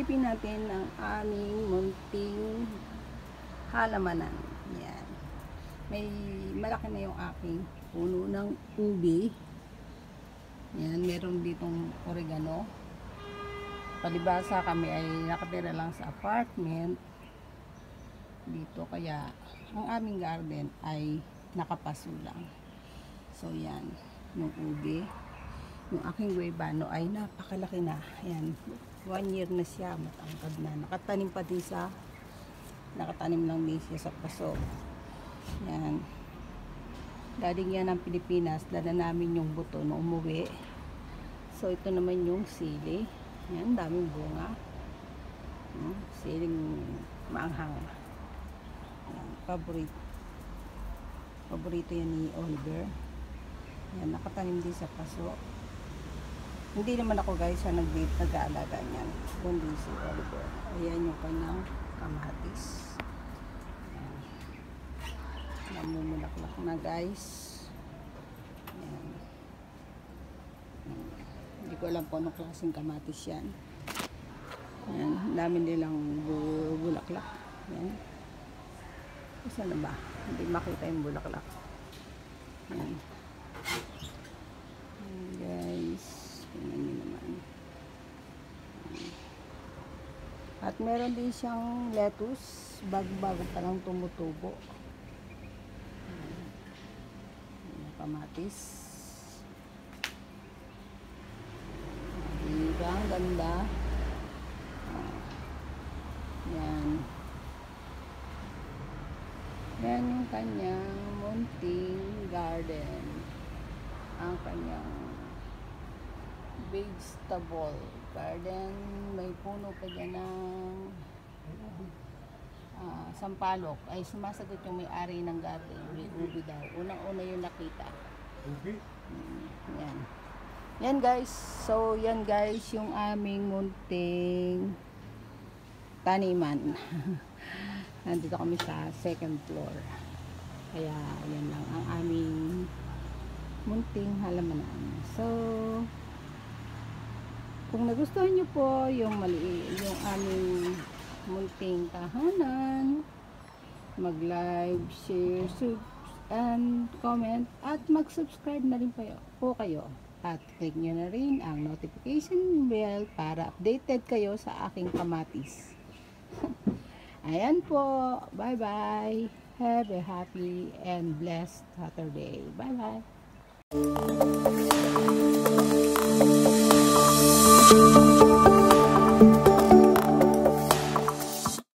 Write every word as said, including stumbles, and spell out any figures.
silipin natin ang aming munting halamanan. Yan. May malaki na yung aking puno ng ubi. Yan, meron ditong oregano. Palibasa kami ay nakatira lang sa apartment dito, kaya ang aming garden ay nakapaso lang. So yan, yung ubi. Yung aking guayabano ay napakalaki na. Ayan, one year na siya, matangkad na. Nakatanim pa din sa, nakatanim lang din siya sa paso. Ayan. Galing yan ng Pilipinas, dala namin yung buto na umuwi. So ito naman yung sili. Ayan, daming bunga. Hmm, siling maanghang. Ayan, paborito. Paborito yan ni Oliver. Ayan, nakatanim din sa paso. Hindi naman ako guys sa nag-date nag-aalaga niyan, kundi si Oliver. Ayan yung kanyang kamatis. Ayan. Namumulaklak na guys. Ayan. Hindi ko alam po anong klaseng kamatis yan. Ayan. Dami nilang bu bulaklak. Ayan. Saan na ba? Hindi makita yung bulaklak. Ayan. Ayan guys. Tingnan nyo naman. At meron din siyang lettuce, bago-bago pa lang tumutubo. Kamatis. Diba? Ang ganda. Yan. Yan yung kanyang munting garden. Ang kanyang vegetable garden. May puno pa dyan ng uh, sampalok. Ay sumasagot yung may-ari ng garden. May ubi daw. Unang-una yung nakita. Ubi? Hmm, yan. Yan guys. So yan guys yung aming munting taniman. Nandito kami sa second floor. Kaya yan lang ang aming munting halamanan. So kung nagustuhan nyo po yung mali, yung aming munting tahanan, mag-like, share, sub, and comment, at mag-subscribe na rin po kayo. At click nyo na rin ang notification bell para updated kayo sa aking kamatis. Ayan po. Bye-bye. Have a happy and blessed Saturday. Bye-bye. Thank you.